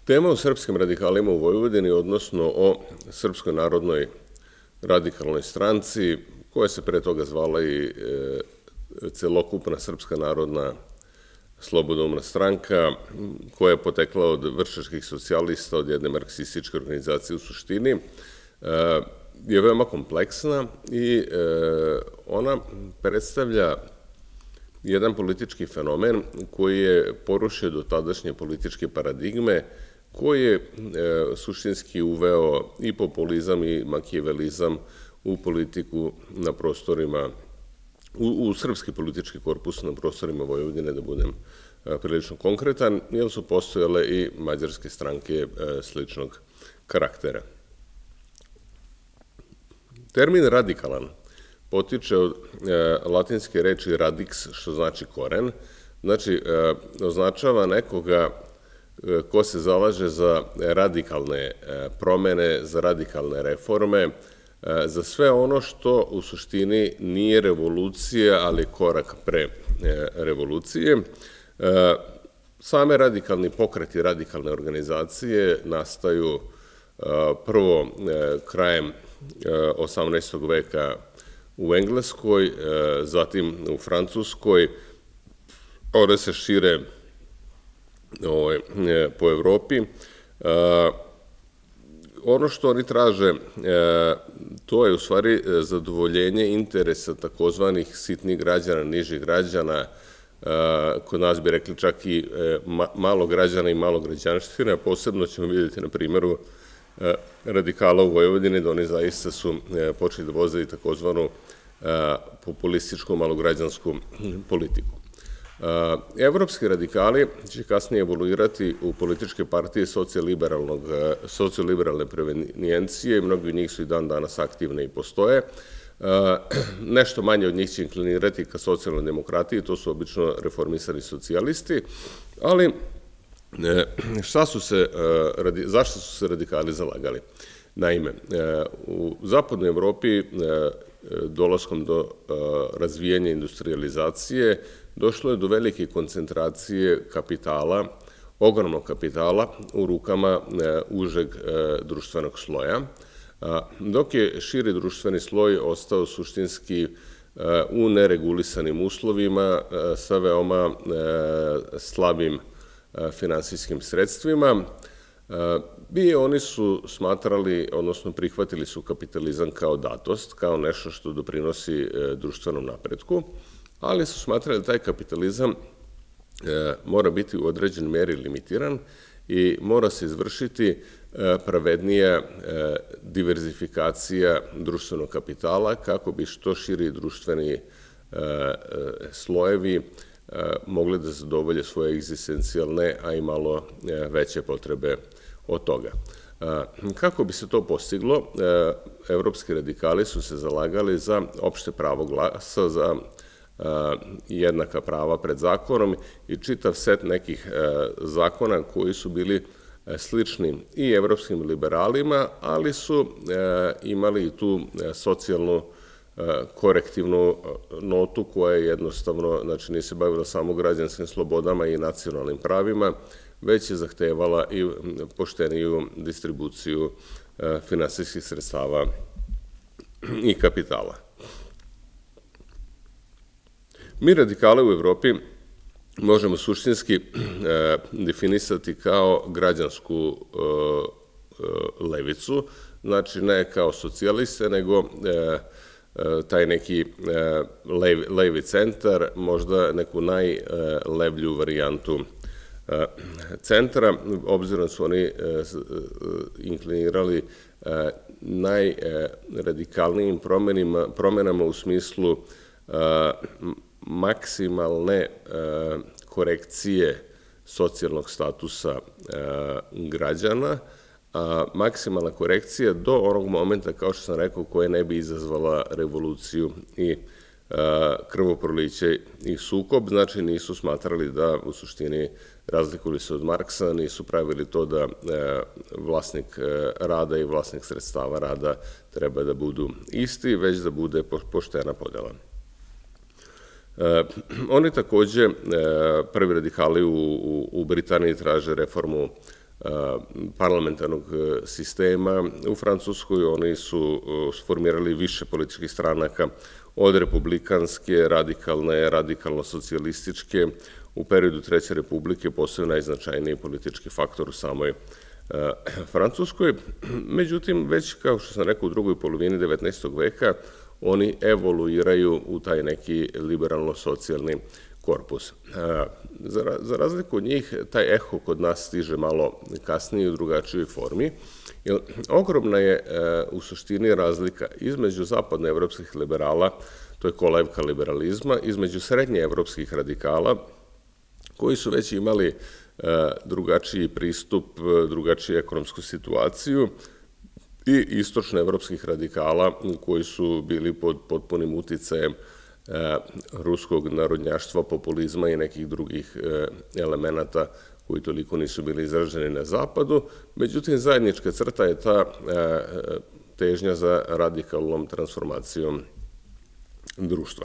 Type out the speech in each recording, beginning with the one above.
Tema o srpskim radikalima u Vojvodini, odnosno o Srpskoj narodnoj radikalnoj stranci, koja se pre toga zvala i celokupna Srpska narodna slobodoumna stranka, koja je potekla od vršačkih socijalista, od jedne marksističke organizacije u suštini, je veoma kompleksna i ona predstavlja jedan politički fenomen koji je porušio do tadašnje političke paradigme, koji je suštinski uveo i populizam i makijavelizam u politiku na prostorima, u srpski politički korpus na prostorima Vojvodine, da budem prilično konkretan, jer su postojale i mađarske stranke sličnog karaktera. Termin radikalan potiče od latinske reči radix, što znači koren, znači označava nekoga ko se zalaže za radikalne promene, za radikalne reforme, za sve ono što u suštini nije revolucija, ali korak pre revolucije. Same radikalni pokreti, radikalne organizacije nastaju prvo krajem 18. veka u Engleskoj, zatim u Francuskoj, one se šire po Evropi. Ono što oni traže, to je u stvari zadovoljenje interesa takozvanih sitnih građana, nižih građana, kod nas bi rekli čak i malo građana i malo građanština. Posebno ćemo vidjeti na primjeru radikala u Vojvodini da oni zaista su počeli da voze i takozvanu populističku malograđansku politiku. Evropski radikali će kasnije evoluirati u političke partije socioliberalne provenijencije i mnogi od njih su i dan danas aktivne i postoje. Nešto manje od njih će inklinirati ka socijalnoj demokratiji, to su obično reformisani socijalisti, ali zašto su se radikali zalagali? Naime, u zapadnoj Evropi dolaskom do razvijanja industrializacije došlo je do velike koncentracije kapitala, ogromnog kapitala u rukama užeg društvenog sloja, dok je širi društveni sloj ostao suštinski u neregulisanim uslovima sa veoma slabim finansijskim sredstvima. I oni su smatrali, odnosno prihvatili su kapitalizam kao datost, kao nešto što doprinosi društvenom napretku, ali su smatrali da taj kapitalizam mora biti u određenoj meri limitiran i mora se izvršiti pravednija diverzifikacija društvenog kapitala kako bi što širi društveni slojevi mogli da zadovolje svoje egzistencijalne, a i malo veće potrebe od toga. Kako bi se to postiglo, evropski radikali su se zalagali za opšte pravo glasa, za jednaka prava pred zakonom i čitav set nekih zakona koji su bili slični i evropskim liberalima, ali su imali i tu socijalnu korektivnu notu koja je jednostavno, znači nije se bavila samo građanskim slobodama i nacionalnim pravima, već je zahtevala i pošteniju distribuciju finansijskih sredstava i kapitala. Mi radikale u Evropi možemo suštinski definisati kao građansku levicu, znači ne kao socijaliste, nego taj neki levi centar, možda neku najlevlju varijantu centra, obzirom su oni inklinirali najradikalnijim promenama u smislu maksimalne korekcije socijalnog statusa građana, a maksimalna korekcija do onog momenta, kao što sam rekao, koja ne bi izazvala revoluciju i krvoproliće i sukob. Znači nisu smatrali da u suštini razlikovali se od Marksa, nisu pravili to da vlasnik rada i vlasnik sredstava rada treba da budu isti, već da bude poštena podela. Oni takođe, prvi radikali u Britaniji traže reformu parlamentarnog sistema. U Francuskoj oni su sformirali više političkih stranaka, od republikanske, radikalne, radikalno-socijalističke. U periodu Treće republike postao najznačajniji politički faktor u samoj Francuskoj. Međutim, već, kao što sam rekao, u drugoj polovini 19. veka oni evoluiraju u taj neki liberalno-socijalni korpus. Za razliku od njih, taj eho kod nas stiže malo kasnije u drugačijoj formi. Ogromna je u suštini razlika između zapadnoevropskih liberala, to je kolevka liberalizma, između srednjeevropskih radikala, koji su već imali drugačiji pristup, drugačiju ekonomsku situaciju, i istočnoevropskih radikala koji su bili pod potpunim uticajem ruskog narodnjaštva, populizma i nekih drugih elemenata koji toliko nisu bili izraženi na zapadu. Međutim, zajednička crta je ta težnja za radikalnom transformacijom društva.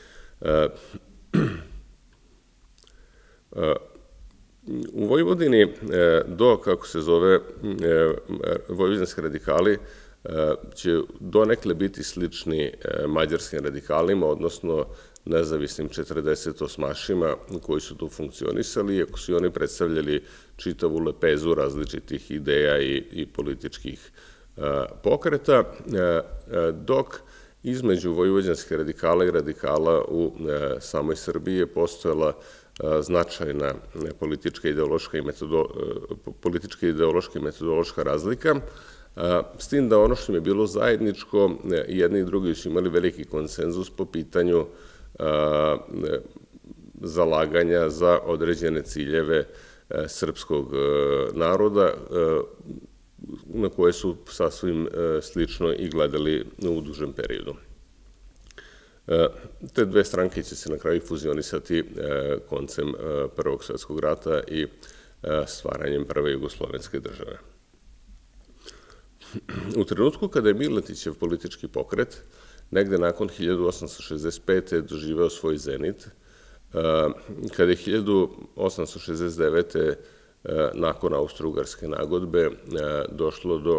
U Vojvodini kako se zove, vojvođanski radikali će donekle biti slični mađarskim radikalima, odnosno nezavisnim 48-mašima koji su tu funkcionisali, iako su oni predstavljali čitavu lepezu različitih ideja i političkih pokreta, dok između vojvođanskih radikala i radikala u samoj Srbiji je postojala značajna politička ideološka i metodološka razlika, s tim da ono što im je bilo zajedničko, jedni i drugi su imali veliki konsenzus po pitanju zalaganja za određene ciljeve srpskog naroda, na koje su sasvim slično i gledali u dužem periodu. Te dve stranke će se na kraju fuzionisati koncem Prvog svjetskog rata i stvaranjem prve jugoslovenske države. U trenutku kada je Miletićev politički pokret, negde nakon 1865. doživeo svoj zenit, kada je 1869. nakon Austro-Ugarske nagodbe došlo do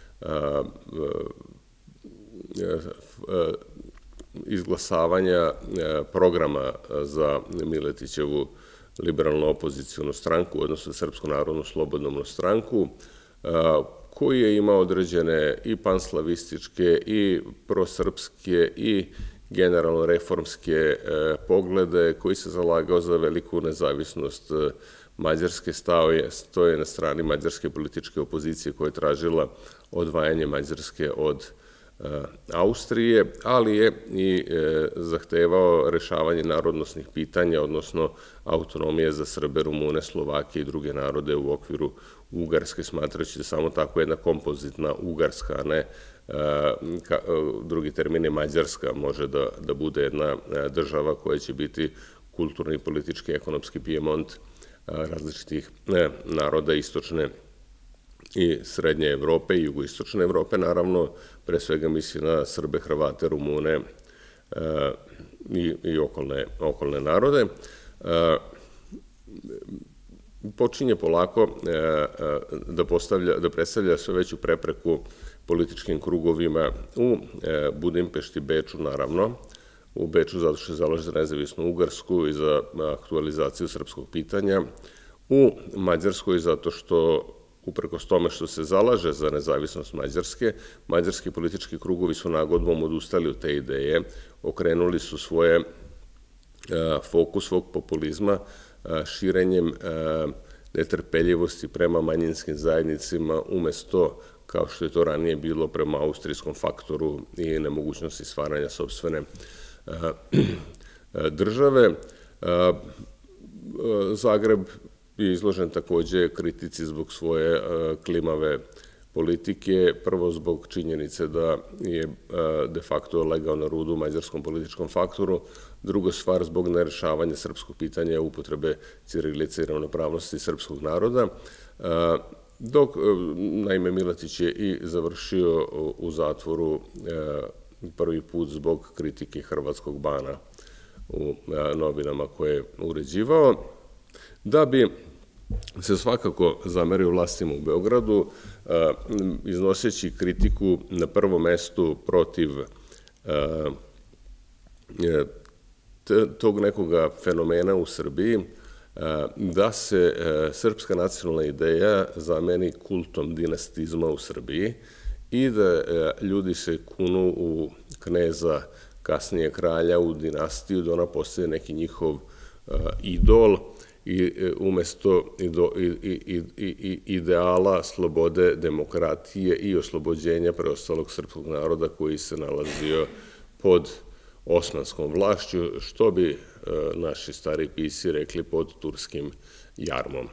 izglasavanja programa za Miletićevu liberalno-opozicijonu stranku, odnosno Srpsku narodnu slobodnu stranku, koji je imao određene i panslavističke i prosrpske i generalno reformske poglede, koji se zalagao za veliku nezavisnost Mađarske, stoje na strani mađarske političke opozicije koja je tražila odvajanje Mađarske od Austrije, ali je i zahtevao rešavanje narodnosnih pitanja, odnosno autonomije za Srbe, Rumune, Slovake i druge narode u okviru Ugarske, smatrajući da samo tako jedna kompozitna Ugarska, a ne drugi termin je Mađarska, može da bude jedna država koja će biti kulturni, politički, ekonomski pijemont različitih naroda istočne i srednje Evrope i jugoistočne Evrope, naravno, pre svega misli na Srbe, Hrvate, Rumune i okolne narode. Počinje polako da predstavlja sve veću prepreku političkim krugovima u Budimpešti, Beču, naravno, u Beču zato što se zalaže za nezavisnu Ugarsku i za aktualizaciju srpskog pitanja, u Mađarskoj zato što uprkos tome što se zalaže za nezavisnost Mađarske, mađarski politički krugovi su nagodbom odustali od te ideje, okrenuli su fokus svog populizma širenjem netrpeljivosti prema manjinskim zajednicima, umesto, kao što je to ranije bilo, prema austrijskom faktoru i nemogućnosti stvaranja sopstvene države. Zagreb je izložen takođe kritici zbog svoje klimave politike, prvo zbog činjenice da je de facto legao na rudu mađarskom političkom faktoru, druga stvar zbog nerešavanja srpskog pitanja upotrebe ćirilice i ravnopravnosti srpskog naroda, dok, naime, Miletić je i završio u zatvoru prvi put zbog kritike hrvatskog bana u novinama koje je uređivao, da bi se svakako zamerio vlastima u Beogradu, iznoseći kritiku na prvom mestu protiv tog nekoga fenomena u Srbiji, da se srpska nacionalna ideja zameni kultom dinastizma u Srbiji i da ljudi se kunu u kneza, kasnije kralja, u dinastiju, da ona postaje neki njihov idol i umesto ideala slobode, demokratije i oslobođenja preostalog srpskog naroda koji se nalazio pod osmanskom vlašću, što bi naši stari pisci rekli pod turskim jarmom.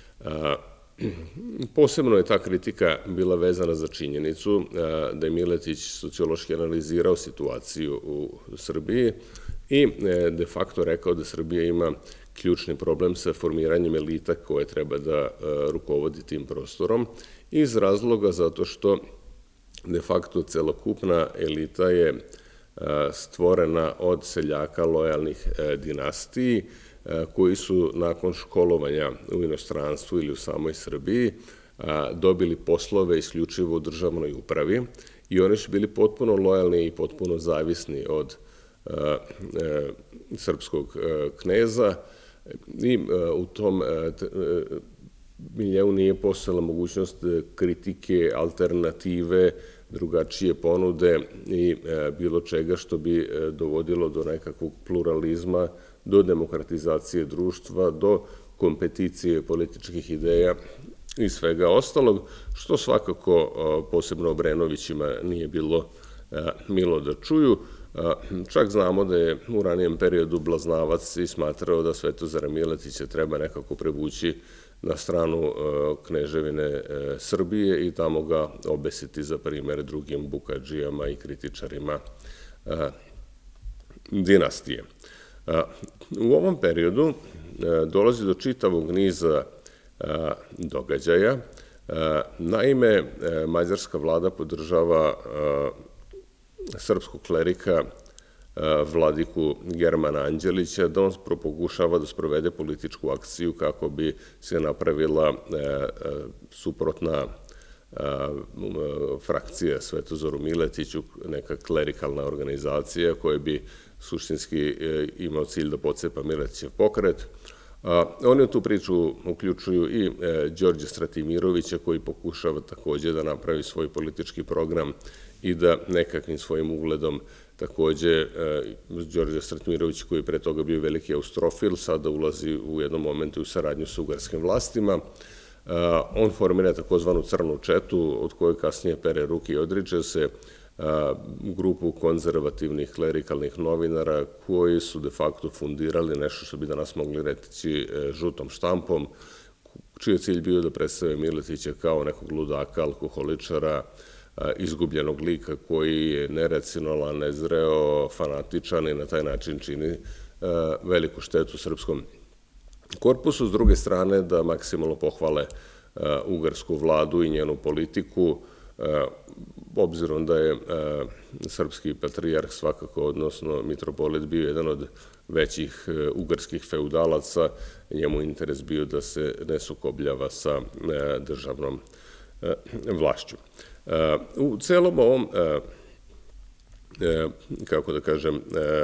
Posebno je ta kritika bila vezana za činjenicu da je Miletić sociološki analizirao situaciju u Srbiji i de facto rekao da Srbija ima ključni problem sa formiranjem elita koje treba da rukovodi tim prostorom, iz razloga zato što de facto celokupna elita je stvorena od seljaka lojalnih dinastiji koji su nakon školovanja u inostranstvu ili u samoj Srbiji dobili poslove isključivo u državnoj upravi i oni su bili potpuno lojalni i potpuno zavisni od srpskog kneza i u tom miljeu nije postojala mogućnost kritike, alternative, drugačije ponude i bilo čega što bi dovodilo do nekakvog pluralizma, do demokratizacije društva, do kompeticije političkih ideja i svega ostalog, što svakako posebno Obrenovićima nije bilo milo da čuju. Čak znamo da je u ranijem periodu Blaznavac i smatrao da Svetozara Miletića treba nekako prevući na stranu kneževine Srbije i tamo ga obesiti za primjer drugim bukadžijama i kritičarima dinastije. U ovom periodu dolazi do čitavog niza događaja. Naime, mađarska vlada podržava srpskog klerika vladiku Germana Anđelića, da on pokušava da sprovede političku akciju kako bi se napravila suprotna frakcija Svetozaru Miletiću, neka klerikalna organizacija koja bi suštinski imao cilj da pocepa Miletićev pokret. Oni u tu priču uključuju i Đorđe Stratimirovića koji pokušava takođe da napravi svoj politički program i da nekakvim svojim ugledom takođe Đorđe Stratimirović koji je pre toga bio veliki austrofil, sada ulazi u jednom momentu u saradnju sa ugarskim vlastima. On formira takozvanu crnu četu od koje kasnije pere ruke i odriče se grupu konzervativnih klerikalnih novinara koji su de facto fundirali nešto što bi danas mogli reći žutom štampom, čiji je cilj bio da predstave Miletića kao nekog ludaka, alkoholičara, izgubljenog lika koji je neracionalan, nezreo, fanatičan i na taj način čini veliku štetu srpskom korpusu. S druge strane, da maksimalno pohvale ugarsku vladu i njenu politiku, obzirom da je srpski patrijarh svakako, odnosno mitropolit, bio jedan od većih ugarskih feudalaca, njemu interes bio da se ne sukobljava sa državnom vlašću. U celom ovom, kako da kažem,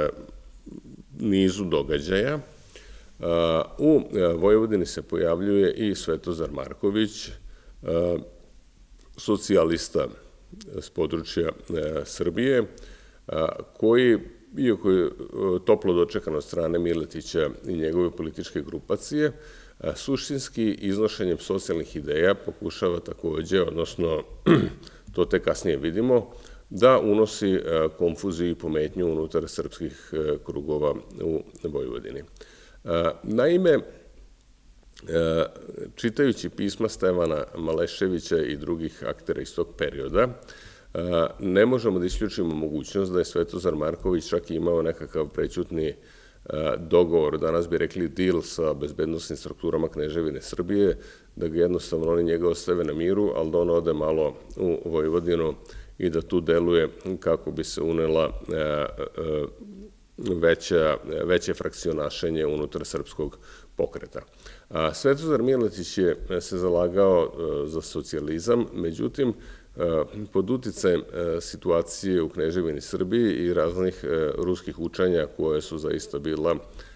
nizu događaja, u Vojvodini se pojavljuje i Svetozar Marković, socijalista s područja Srbije, koji, iako je toplo dočekan od strane Miletića i njegove političke grupacije, suštinski iznošenjem socijalnih ideja pokušava takođe, odnosno to te kasnije vidimo, da unosi konfuziju i pometnju unutar srpskih krugova u Vojvodini. Naime, čitajući pisma Stevana Maleševića i drugih aktera iz tog perioda, ne možemo da isključimo mogućnost da je Svetozar Marković čak imao nekakav prećutni dogovor, danas bi rekli deal sa bezbednostnim strukturama Kneževine Srbije, da ga jednostavno oni njega ostave na miru, ali da on ode malo u Vojvodinu i da tu deluje kako bi se unela veće frakcionašenje unutar srpskog pokreta. Svetozar Miletić je se zalagao za socijalizam, međutim, pod uticajem situacije u Kneževini Srbiji i raznih ruskih učenja koje su zaista bila,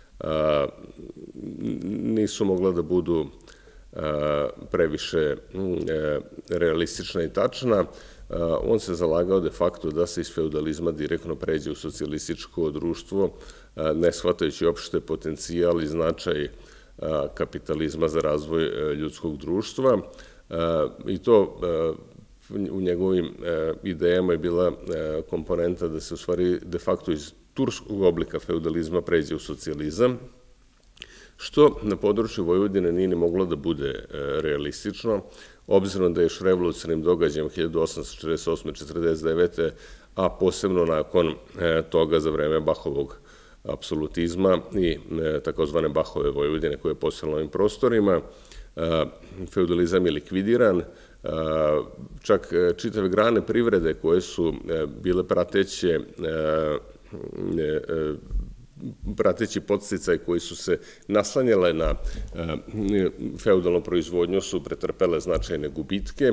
nisu mogla da budu previše realistična i tačna, on se zalagao de facto da se iz feudalizma direktno pređe u socijalističko društvo, ne shvatajući opšte potencijal i značaj kapitalizma za razvoj ljudskog društva. I to u njegovim idejama je bila komponenta da se u stvari de facto iz turskog oblika feudalizma pređe u socijalizam, što na području Vojvodine nije ni moglo da bude realistično, obzirom da je još revolucionarnim događajem 1848-49. a posebno nakon toga za vreme Bahovog apsolutizma i takozvane Bahove Vojvodine koje je postojala na ovim prostorima, feudalizam je likvidiran, čak čitave grane privrede koje su bile prateći podsticaj koji su se naslanjale na feudalnu proizvodnju su pretrpele značajne gubitke,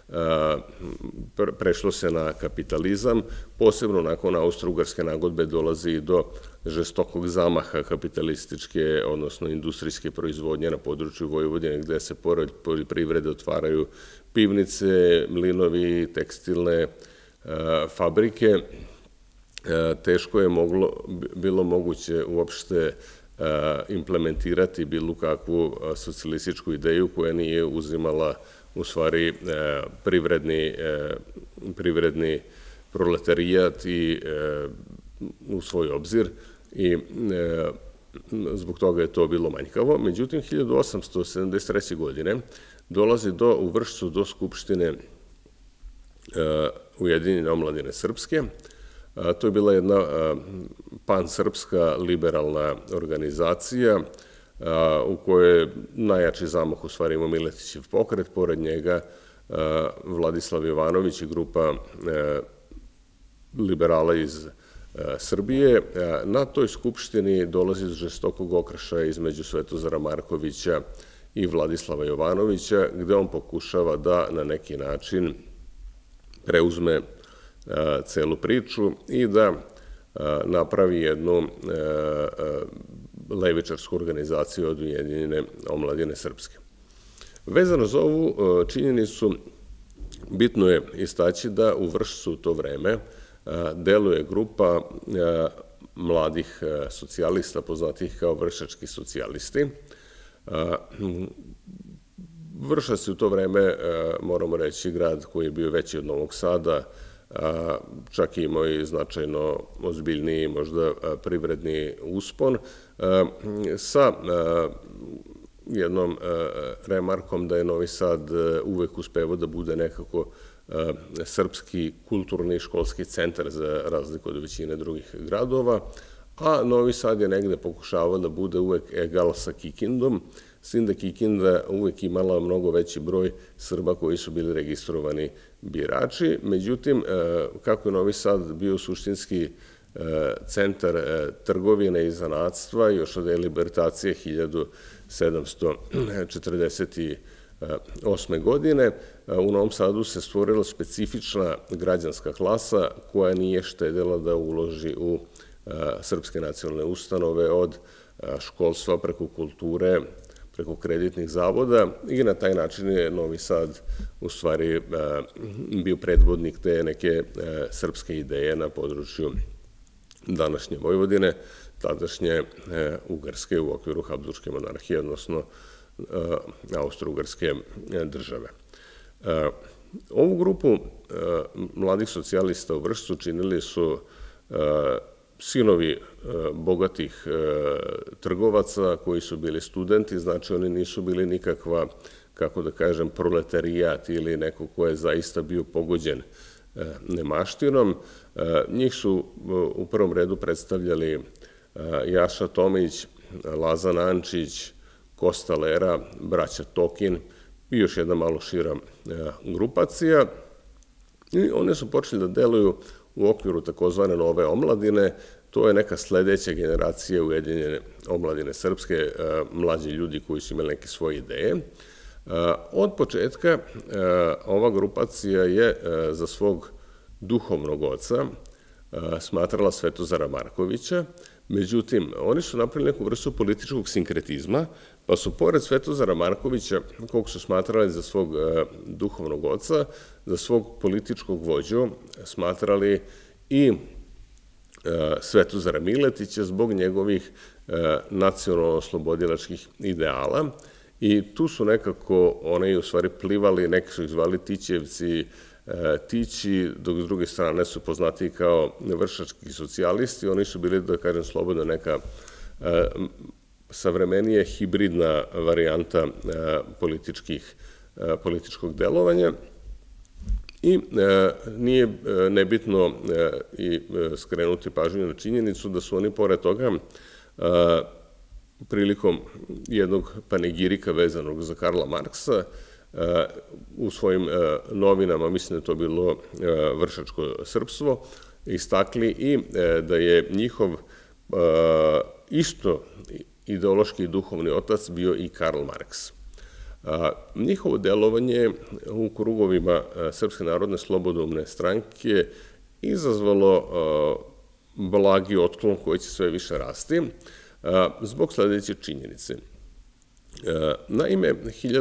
prešlo se na kapitalizam, posebno nakon Austro-Ugarske nagodbe dolazi do žestokog zamaha kapitalističke, odnosno industrijske proizvodnje na području Vojvodine, gde se pored poljoprivrede otvaraju pivnice, mlinovi, tekstilne fabrike. Teško je bilo moguće uopšte implementirati bilo kakvu socijalističku ideju koja nije uzimala u stvari privredni proletarijat u svoj obzir i zbog toga je to bilo manjkavo. Međutim, 1873. godine dolazi u Vršcu do Skupštine Ujedinjene omladine srpske. To je bila jedna pansrpska liberalna organizacija u kojoj je najjači zamah u stvari imao Miletićev pokret, pored njega Vladislav Jovanović i grupa liberala iz Srbije. Na toj skupštini dolazi do žestokog okršaja između Svetozara Markovića i Vladislava Jovanovića, gde on pokušava da na neki način preuzme celu priču i da napravi jednu levičarsku organizaciju od Ujedinjene omladine srpske. Vezano za ovu činjenicu, bitno je istaći da u Vršcu u to vreme deluje grupa mladih socijalista, poznatih kao vršački socijalisti. Vršac je u to vreme, moramo reći, grad koji je bio veći od Novog Sada, čak i imao i značajno ozbiljniji, možda privredni uspon, sa jednom remarkom da je Novi Sad uvek uspevao da bude nekako srpski kulturni školski centar za razliku od većine drugih gradova, a Novi Sad je negde pokušavao da bude uvek egal sa Kikindom, s tim da Kikinda uvek imala mnogo veći broj Srba koji su bili registrovani birači. Međutim, kako je Novi Sad bio suštinski centar trgovine i zanatstva još od libertacije 1748. godine, u Novom Sadu se stvorila specifična građanska klasa koja nije štedela da uloži u srpske nacionalne ustanove od školstva preko kulture, preko kreditnih zavoda i na taj način je Novi Sad u stvari bio predvodnik te neke srpske ideje na području današnje Vojvodine, tadašnje Ugarske u okviru Habsburške monarhije, odnosno Austro-Ugarske države. Ovu grupu mladih socijalista u Vršcu činili su sinovi bogatih trgovaca koji su bili studenti, znači oni nisu bili nikakva, kako da kažem, proletarijat ili neko ko je zaista bio pogođen nemaštinom. Njih su u prvom redu predstavljali Jaša Tomić, Lazan Ančić, Kosta Lera, braća Tokin i još jedna malo šira grupacija. I one su počeli da deluju u okviru takozvane nove omladine, to je neka sledeća generacija Ujedinjene omladine srpske, mlađi ljudi koji su imali neke svoje ideje. Od početka ova grupacija je za svog duhovnog oca smatrala Svetozara Markovića, međutim, oni su napravili neku vrstu političkog sinkretizma, pa su pored Svetozara Markovića, kog su smatrali za svog duhovnog oca, za svog političkog vođu, smatrali i Svetozara Miletića zbog njegovih nacionalno-oslobodilačkih ideala. I tu su nekako oni u stvari plivali, neki su ih zvali Tićevci, Tići, dok s druge strane su poznati kao vršački socijalisti. Oni su bili, da kažem slobodno, neka savremenije hibridna varijanta političkog delovanja. I nije nebitno i skrenuti pažnju na činjenicu da su oni pored toga prilikom jednog panegirika vezanog za Karla Marksa u svojim novinama, mislim da je to bilo Vršačko srpstvo, istakli i da je njihov isto ideološki i duhovni otac bio i Karl Marks. Njihovo delovanje u krugovima Srpske narodne slobodoumne stranke izazvalo blagi otklon koji će sve više rasti zbog sledeće činjenice. Naime,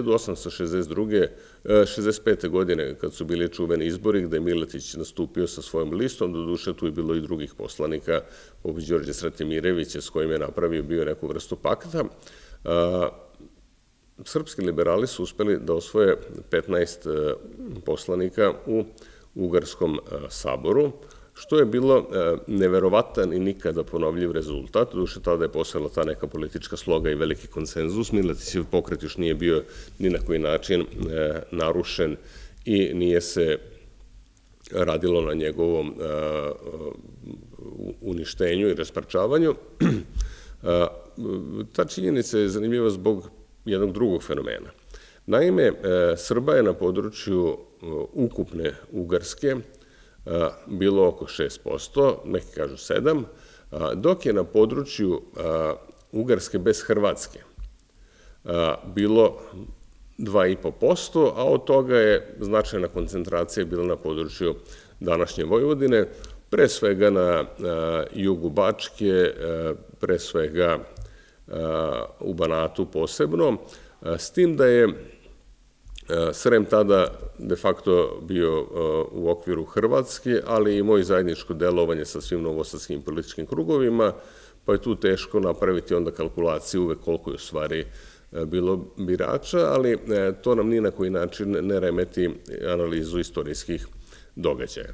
1865. godine, kad su bili čuveni izbori, gde je Miletić nastupio sa svojom listom, doduše tu je bilo i drugih poslanika, poput Đorđe Stratimirevića, s kojim je napravio bio neku vrstu pakta, srpski liberali su uspeli da osvoje 15 poslanika u Ugarskom saboru, što je bilo neverovatan i nikada ponovljiv rezultat. Doduše, tada je postojala ta neka politička sloga i veliki konsenzus. Miletićev pokret još nije bio ni na koji način narušen i nije se radilo na njegovom uništenju i rasparčavanju. Ta činjenica je zanimljiva zbog jednog drugog fenomena. Naime, Srba je na području ukupne Ugarske bilo oko 6%, neki kažu 7%, dok je na području Ugarske bez Hrvatske bilo 2,5%, a od toga je značajna koncentracija bila na području današnje Vojvodine, pre svega na jugu Bačke, pre svega u Banatu posebno, s tim da je Srem tada de facto bio u okviru Hrvatske, ali i moje zajedničko delovanje sa svim novosadskim političkim krugovima, pa je tu teško napraviti onda kalkulaciju uvek koliko je u stvari bilo birača, ali to nam ni na koji način ne remeti analizu istorijskih događaja.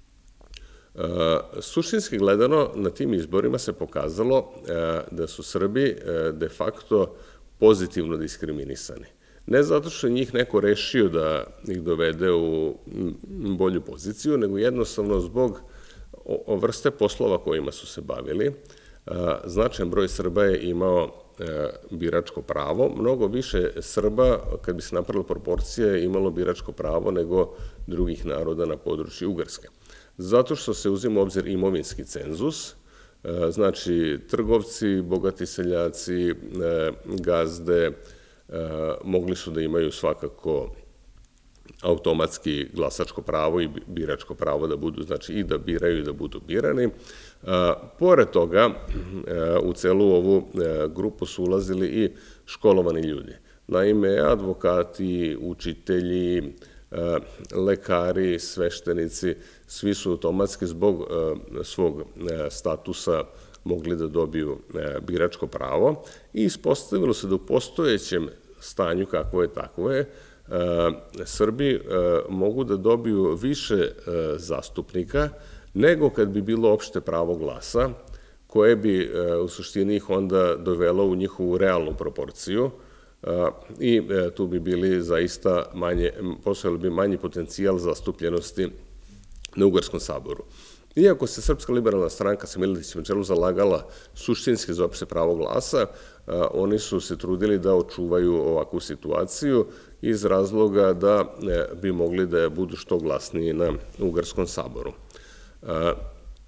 Suštinski gledano, na tim izborima se pokazalo da su Srbi de facto pozitivno diskriminisani. Ne zato što je njih neko rešio da ih dovede u bolju poziciju, nego jednostavno zbog vrste poslova kojima su se bavili. Značajan broj Srba je imao biračko pravo. Mnogo više Srba, kad bi se napravila proporcija, je imalo biračko pravo nego drugih naroda na području Ugarske. Zato što se uzima u obzir imovinski cenzus, znači trgovci, bogati seljaci, gazde, mogli su da imaju svakako automatski glasačko pravo i biračko pravo da budu, znači i da biraju i da budu birani. Pored toga, u celu ovu grupu su ulazili i školovani ljudi. Naime, advokati, učitelji, lekari, sveštenici, svi su automatski zbog svog statusa mogli da dobiju biračko pravo i ispostavilo se da u postojećem stanju, kakvo je takvo je, Srbi mogu da dobiju više zastupnika nego kad bi bilo opšte pravo glasa, koje bi u suštini ih onda dovelo u njihovu realnu proporciju i tu bi bili zaista manje, postojali bi manji potencijal zastupljenosti na Ugarskom saboru. Iako se Srpska liberalna stranka sa Miletićem na čelu zalagala suštinski za opšte pravo glasa, oni su se trudili da očuvaju ovakvu situaciju iz razloga da bi mogli da budu što glasniji na Ugarskom saboru.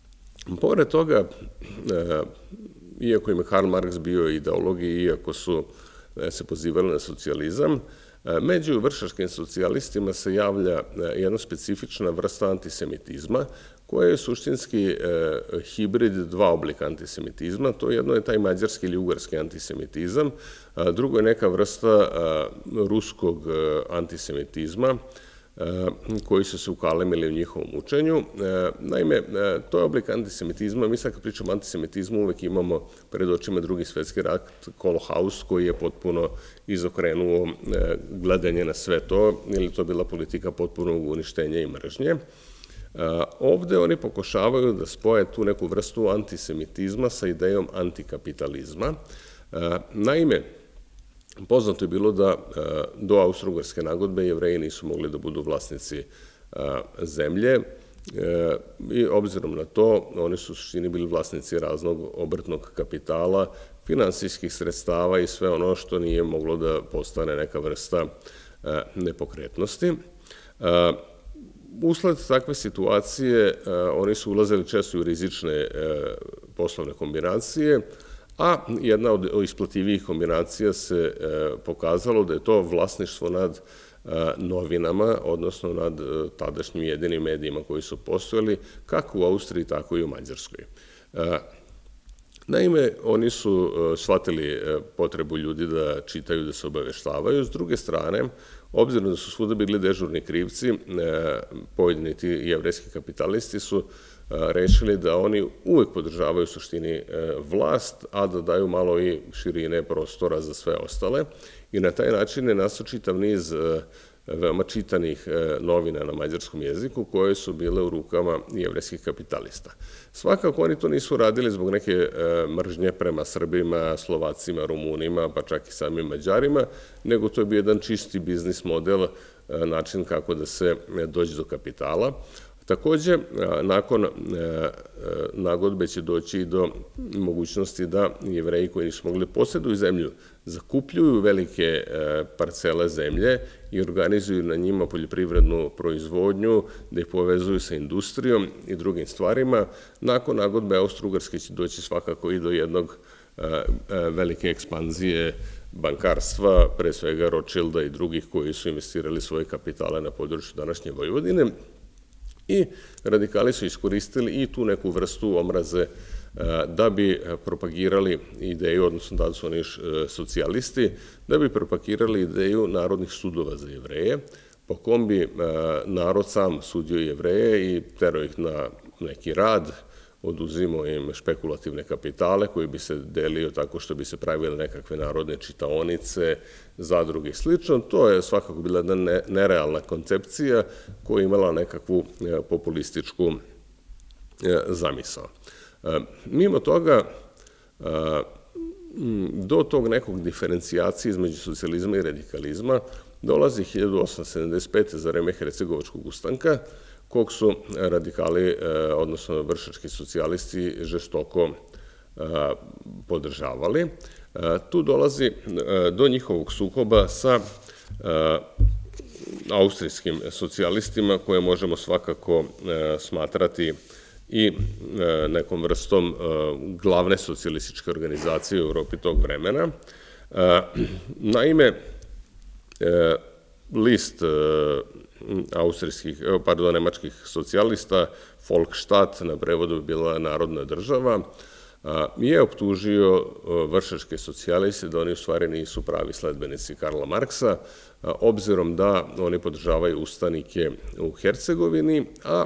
Pored toga, iako im je Karl Marx bio ideolog i iako su se pozivali na socijalizam, među vršačkim socijalistima se javlja jedna specifična vrsta antisemitizma, koja je suštinski hibrid dva oblika antisemitizma. To jedno je taj mađarski ili ugarski antisemitizam, drugo je neka vrsta ruskog antisemitizma, koji su se ukalemili u njihovom učenju. Naime, to je oblik antisemitizma. Mi sad kad pričamo o antisemitizmu uvek imamo pred očima Drugi svetski rat, Holokaust, koji je potpuno izokrenuo gledanje na sve to, ili to bila politika potpunog uništenja i mržnje. Ovde oni pokušavaju da spoje tu neku vrstu antisemitizma sa idejom antikapitalizma. Naime, poznato je bilo da do Austro-ugarske nagodbe Jevreji nisu mogli da budu vlasnici zemlje i obzirom na to oni su u suštini bili vlasnici raznog obrtnog kapitala, finansijskih sredstava i sve ono što nije moglo da postane neka vrsta nepokretnosti. Usled takve situacije oni su ulazili često u rizične poslovne kombinacije, a jedna od isplativijih kombinacija se pokazalo da je to vlasništvo nad novinama, odnosno nad tadašnjim jedinim medijima koji su postojali, kako u Austriji, tako i u Mađarskoj. Naime, oni su shvatili potrebu ljudi da čitaju, da se obaveštavaju. S druge strane, obzirom da su svuda bili dežurni krivci, pojedini ti jevrejski kapitalisti su rešili da oni uvek podržavaju u suštini vlast, a da daju malo i širine prostora za sve ostale. I na taj način je nastao čitav niz veoma čitanih novina na mađarskom jeziku koje su bile u rukama jevrejskih kapitalista. Svakako oni to nisu radili zbog neke mržnje prema Srbima, Slovacima, Rumunima, pa čak i samim Mađarima, nego to je bio jedan čisti biznis model, način kako da se dođe do kapitala. Takođe, nakon nagodbe će doći i do mogućnosti da Jevreji koji nisu mogli posjeduju zemlju, zakupljuju velike parcele zemlje i organizuju na njima poljoprivrednu proizvodnju, da ih povezuju sa industrijom i drugim stvarima. Nakon nagodbe Austro-ugarske će doći svakako i do jednog velike ekspanzije bankarstva, pre svega Rothschilda i drugih koji su investirali svoje kapitale na području današnje Vojvodine. I radikali su iskoristili i tu neku vrstu omraze da bi propagirali ideju, odnosno da su oni socijalisti, da bi propagirali ideju narodnih sudova za Jevreje, po kom bi narod sam sudio Jevreje i terao ih na neki rad, oduzimao im špekulativne kapitale koji bi se delio tako što bi se pravile nekakve narodne čitaonice, zadruge i slično. To je svakako bila jedna nerealna koncepcija koja je imala nekakvu populističku zamisao. Mimo toga, do tog nekog diferencijacije između socijalizma i radikalizma dolazi 1875. za vreme Hercegovačkog ustanka, kog su radikali, odnosno vršački socijalisti, žestoko podržavali. Tu dolazi do njihovog sukoba sa austrijskim socijalistima, koje možemo svakako smatrati i nekom vrstom glavne socijalističke organizacije u Evropi tog vremena. Naime, list nemačkih socijalista, Volksstaat, na prevodu bi bila Narodna država, je optužio vršačke socijaliste da oni u stvari nisu pravi sledbenici Karla Marksa, obzirom da oni podržavaju ustanike u Hercegovini, a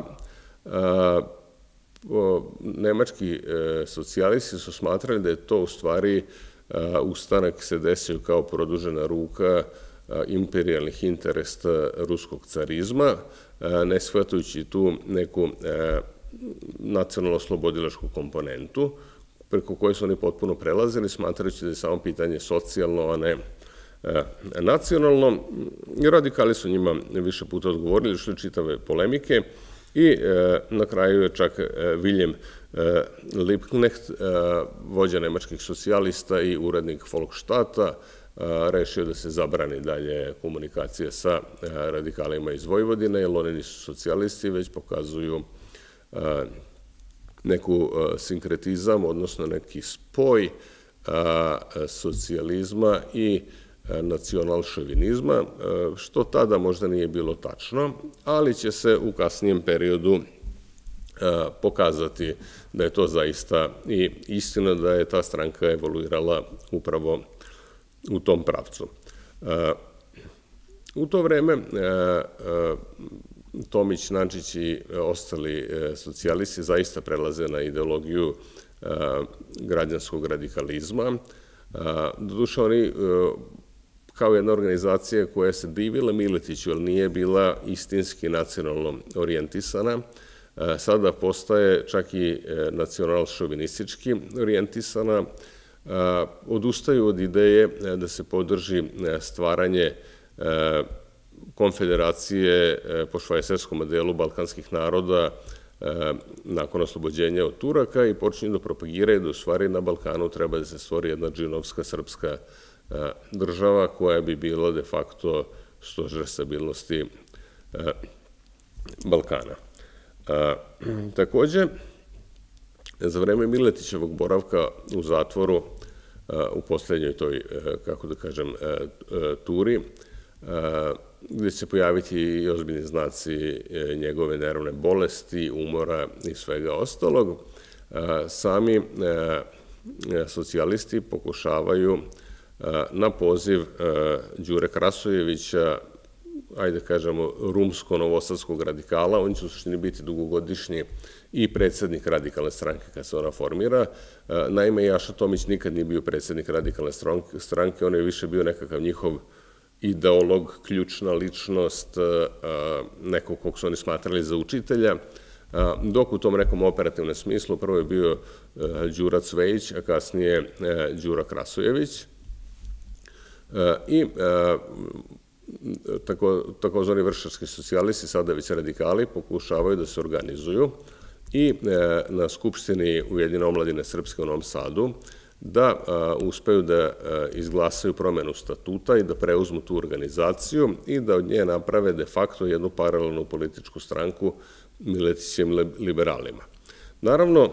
nemački socijalisti su smatrali da je to u stvari ustanak se desio kao produžena ruka imperijalnih interesa ruskog carizma, ne shvatajući tu neku nacionalno-slobodilačku komponentu, preko koje su oni potpuno prelazili, smatrajući da je samo pitanje socijalno, a ne nacionalno. Radikali su njima više puta odgovorili, što je čitave polemike, i na kraju je čak Wilhelm Liebknecht, vođa nemačkih socijalista i urednik Volksstaata, rešio da se zabrani dalje komunikacija sa radikalima iz Vojvodine, jer oni nisu socijalisti, već pokazuju neku sinkretizam, odnosno neki spoj socijalizma i nacionalšovinizma, što tada možda nije bilo tačno, ali će se u kasnijem periodu pokazati da je to zaista i istina, da je ta stranka evoluirala upravo u tom pravcu. U to vreme Tomić, Nadžić i ostali socijalisti zaista prelaze na ideologiju građanskog radikalizma. Doduše, oni kao jedna organizacija koja se divila Miletiću, ali nije bila istinski nacionalno orijentisana, sada postaje čak i nacional-šovinistički orijentisana, odustaju od ideje da se podrži stvaranje konfederacije po švajcarskom modelu balkanskih naroda nakon oslobođenja od Turaka i počinju da propagiraju da u stvari na Balkanu treba da se stvori jedna džinovska srpska država koja bi bila de facto stožer stabilnosti Balkana. Takođe, za vreme Miletićevog boravka u zatvoru, u poslednjoj toj, kako da kažem, turi, gde će se pojaviti i ozbiljni znaci njegove nervne bolesti, umora i svega ostalog, sami socijalisti pokušavaju na poziv Đure Krasojevića, ajde kažemo, rumsko-novosadskog radikala, on će u suštini biti dugogodišnji i predsednik radikalne stranke kad se ona formira. Naime, Jaša Tomić nikad nije bio predsednik radikalne stranke, on je više bio nekakav njihov ideolog, ključna ličnost, nekog kog su oni smatrali za učitelja, dok u tom nekom operativnom smislu prvo je bio Đura Cvejić, a kasnije Đura Krasojević. I takozvani vršarski socijalisti, sada već radikali, pokušavaju da se organizuju i na Skupštini Ujedinjene omladine srpske u Novom Sadu da uspeju da izglasaju promenu statuta i da preuzmu tu organizaciju i da od nje naprave de facto jednu paralelnu političku stranku Miletićevim liberalima. Naravno,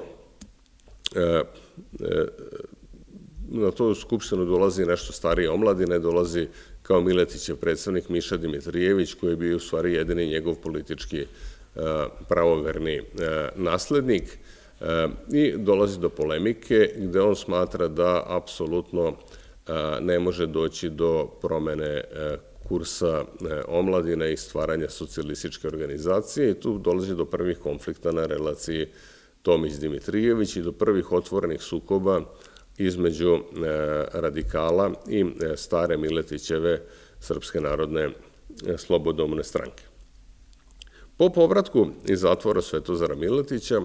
na tu skupštinu dolazi nešto starije omladine, dolazi kao Miletićev predstavnik Miša Dimitrijević, koji je bio u stvari jedini njegov politički pravoverni naslednik, i dolazi do polemike gde on smatra da apsolutno ne može doći do promene kursa omladine i stvaranja socijalističke organizacije i tu dolazi do prvih konflikta na relaciji Tomić-Dimitrijević i do prvih otvorenih sukoba između radikala i stare Miletićeve Srpske narodne slobodomne stranke. Po povratku iz zatvora Svetozara Miletića,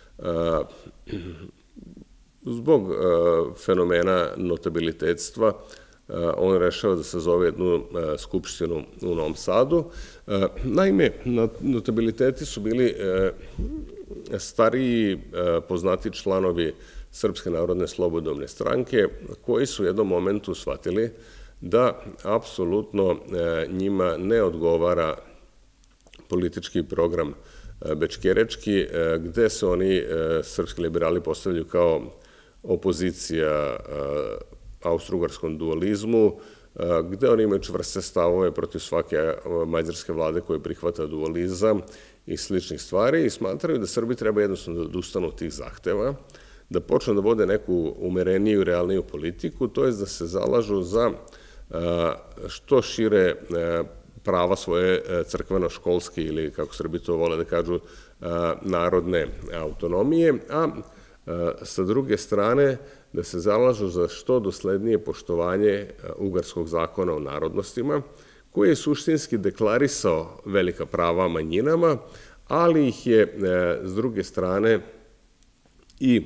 zbog fenomena notabilitetstva, on rešava da sazove jednu skupštinu u Novom Sadu. Naime, notabiliteti su bili stariji, poznati članovi Srpske narodne slobodomne stranke, koji su u jednom momentu shvatili da apsolutno njima ne odgovara politički program bečkerečki, gde se oni, srpski liberali, postavljaju kao opozicija austro-ugarskom dualizmu, gde oni imaju čvrste stavove protiv svake mađarske vlade koja prihvata dualizam i sličnih stvari i smatraju da Srbi treba jednostavno da odustanu od tih zahteva, da počnu da vode neku umereniju, realniju politiku, to je da se zalažu za što šire prava svoje crkveno-školske ili, kako Srbi to vole da kažu, narodne autonomije, a sa druge strane da se zalažu za što doslednije poštovanje Ugarskog zakona o narodnostima, koji je suštinski deklarisao velika prava manjinama, ali ih je s druge strane i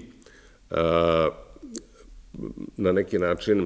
na neki način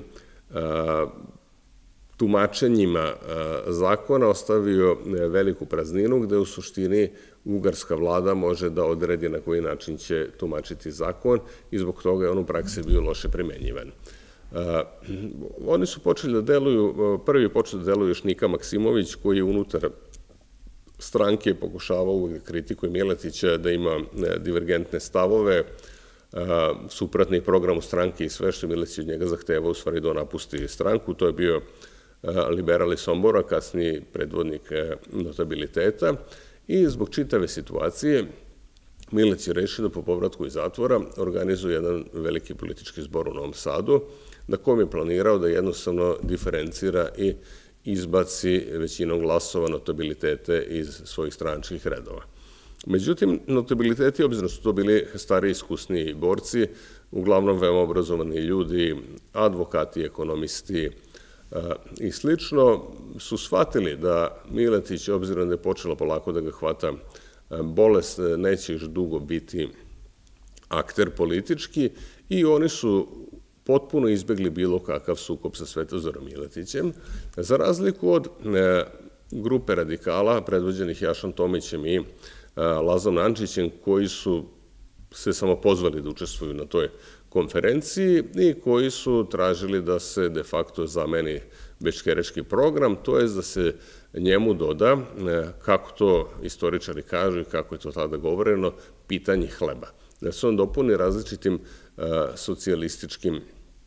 tumačenjima zakona ostavio veliku prazninu gde u suštini ugarska vlada može da odredi na koji način će tumačiti zakon i zbog toga je on u praksi bio loše primenjivan. Oni su počeli da deluju, prvi počeli da deluju još Nika Maksimović, koji je unutar stranke pokušavao uvijek kritikuje Miletića da ima divergentne stavove, suprotni programu stranke i sve što Miletić od njega zahteva u stvari da napusti stranku. To je bio liberal iz Sombora, kasniji predvodnik Notabiliteta, i zbog čitave situacije Miletić je rešio da po povratku iz zatvora organizuje jedan veliki politički zbor u Novom Sadu, na kojem je planirao da jednostavno diferencira i izbaci većinom glasova Notabilitete iz svojih stranačkih redova. Međutim, Notabiliteti, obzirom su to bili stari iskusni borci, uglavnom veoma obrazovani ljudi, advokati, ekonomisti i slično, su shvatili da Miletić, obzirom da je počela polako da ga hvata bolest, neće još dugo biti akter politički, i oni su potpuno izbegli bilo kakav sukob sa Svetozarom Miletićem, za razliku od grupe radikala predvođenih Jašom Tomićem i Lazom Andžićem, koji su se samo pozvali da učestvuju na toj konferenciji i koji su tražili da se de facto zameni bečkerečki program, to je da se njemu doda, kako to istoričari kažu i kako je to tada govoreno, pitanje hleba. Da se on dopuni različitim socijalističkim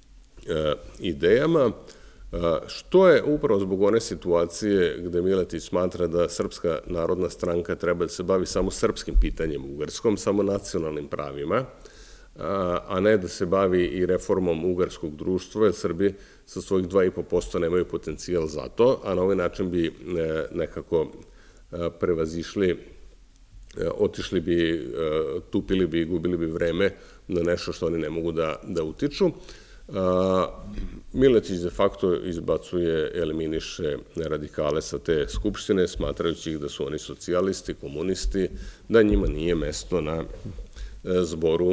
idejama, što je upravo zbog one situacije gde Miletić smatra da Srpska narodna stranka treba da se bavi samo srpskim pitanjem ugarskom, samo nacionalnim pravima, a ne da se bavi i reformom ugarskog društva, jer Srbi sa svojih 2,5% nemaju potencijal za to, a na ovaj način bi nekako prevazišli, otišli bi, tupili bi i gubili bi vreme na nešto što oni ne mogu da utiču. Miletić de facto izbacuje, eliminiše radikale sa te skupštine, smatrajući ih da su oni socijalisti, komunisti, da njima nije mesto na zboru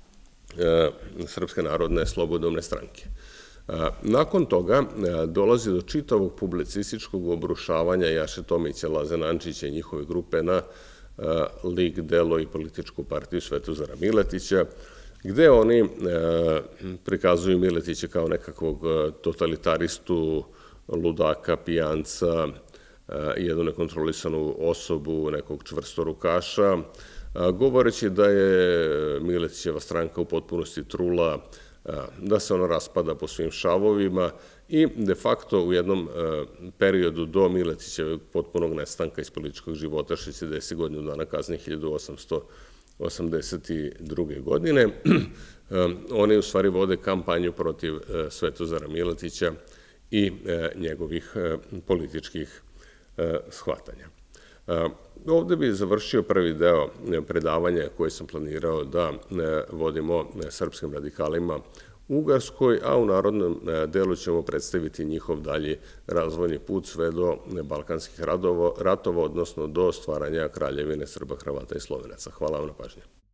Srpske narodne slobodovne stranke. Nakon toga dolazi do čitavog publicističkog obrušavanja Jaše Tomića, Laze Andžića i njihove grupe na lik, delo i političku partiju Svetozara Miletića, gde oni prikazuju Miletića kao nekakvog totalitaristu, ludaka, pijanca, jednu nekontrolisanu osobu, nekog čvrstorukaša, govoreći da je Miletićeva stranka u potpunosti trula, da se ona raspada po svim šavovima i de facto u jednom periodu do Miletićevog potpunog nestanka iz političkog života, što će desiti godinu dana kasnije, 1882. godine, oni u stvari vode kampanju protiv Svetozara Miletića i njegovih političkih shvatanja. Ovde bih završio prvi deo predavanja koje sam planirao da vodimo srpskim radikalima u Ugarskoj, a u narodnom delu ćemo predstaviti njihov dalji razvojni put sve do balkanskih ratova, odnosno do stvaranja Kraljevine Srba, Hrvata i Slovenaca. Hvala vam na pažnji.